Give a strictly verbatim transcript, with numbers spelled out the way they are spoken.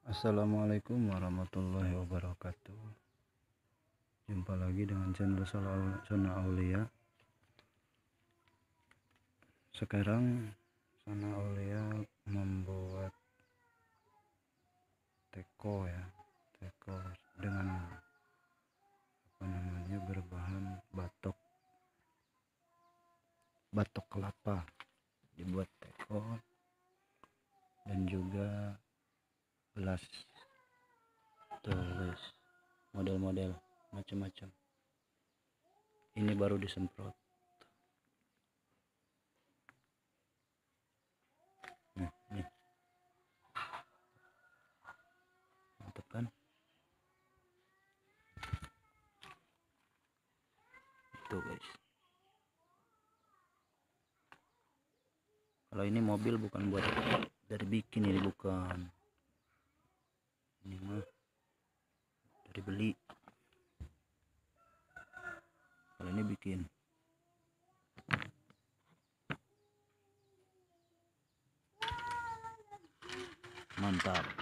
Assalamualaikum warahmatullahi wabarakatuh. Jumpa lagi dengan channel Sona Aulia. Sekarang Sona Aulia membuat teko ya, teko dengan apa namanya berbahan batok batok kelapa, dibuat teko dan juga gelas, tulis model-model macam-macam. Ini baru disemprot. Nah, nih mantap kan? Itu guys. Kalau ini mobil bukan buat dari bikin, ini bukan. Ini mah dari beli. Kalau ini bikin. Mantap.